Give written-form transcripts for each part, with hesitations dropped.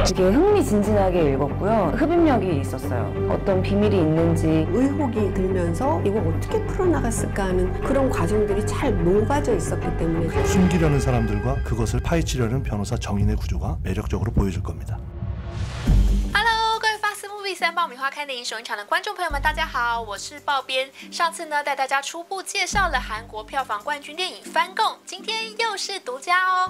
되게 흥미진진하게 읽었고요. 흡입력이 있었어요. 어떤 비밀이 있는지 의혹이 들면서 이거 어떻게 풀어나갔을까 하는 그런 과정들이 잘 녹아져 있었기 때문에 숨기려는 사람들과 그것을 파헤치려는 변호사 정인의 구조가 매력적으로 보여줄 겁니다. Hello， 各位发丝 movie 三爆米花看电影首映场的观众朋友们，大家好，我是爆编。上次呢带大家初步介绍了韩国票房冠军电影《翻供》，今天又是独家哦。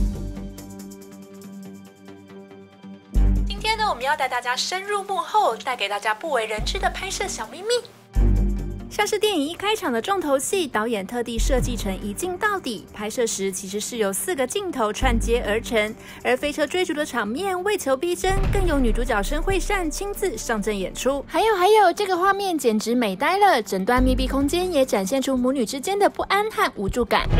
今天呢，我们要带大家深入幕后，带给大家不为人知的拍摄小秘密。像是电影一开场的重头戏，导演特地设计成一镜到底，拍摄时其实是由4个镜头串接而成。而飞车追逐的场面为求逼真，更有女主角申惠善亲自上阵演出。还有，这个画面简直美呆了，整段密闭空间也展现出母女之间的不安和无助感。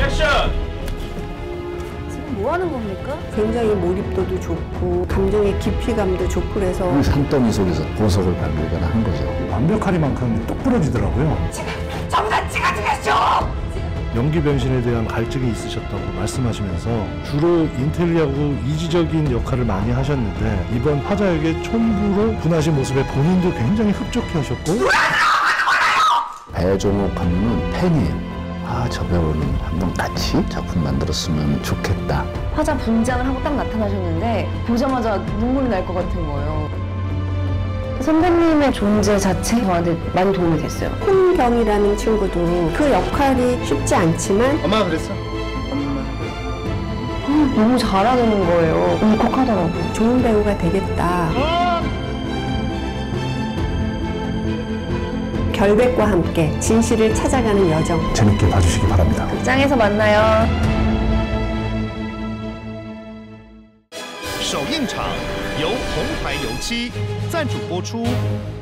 뭐 하는 겁니까? 굉장히 몰입도도 좋고 감정의 깊이감도 좋고 그래서 산더미 속에서 보석을 발견하거나 한 거죠. 완벽하리만큼 똑 부러지더라고요. 정답지가 되겠죠! 연기 변신에 대한 갈증이 있으셨다고 말씀하시면서 주로 인텔리하고 이지적인 역할을 많이 하셨는데 이번 화자역의 촌부로 분하신 모습에 본인도 굉장히 흡족해하셨고 배종옥 하면은 팬이에요. 저 배우는 한번 같이 작품 만들었으면 좋겠다. 화자 분장을 하고 딱 나타나셨는데 보자마자 눈물이 날 것 같은 거예요. 선배님의 존재 자체 저한테 많이 도움이 됐어요. 홍경이라는 친구도 그 역할이 쉽지 않지만 엄마가 그랬어? 너무 잘하는 거예요. 울컥하더라고요. 좋은 배우가 되겠다. 결백과 함께 진실을 찾아가는 여정. 재밌게 봐주시기 바랍니다. 극장에서 만나요. 首映场由红牌油漆赞助播出。